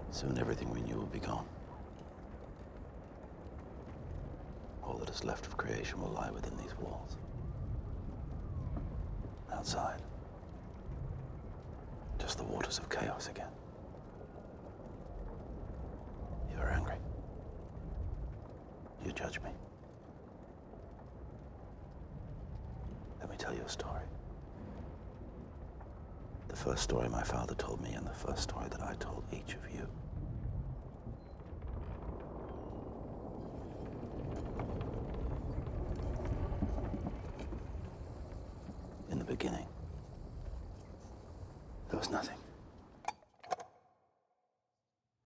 Soon everything we knew will be gone. All that is left of creation will lie within these walls. Outside, just the waters of chaos again. You're angry. You judge me. Let me tell you a story. The first story my father told me, and the first story that I told each of you. In the beginning, there was nothing.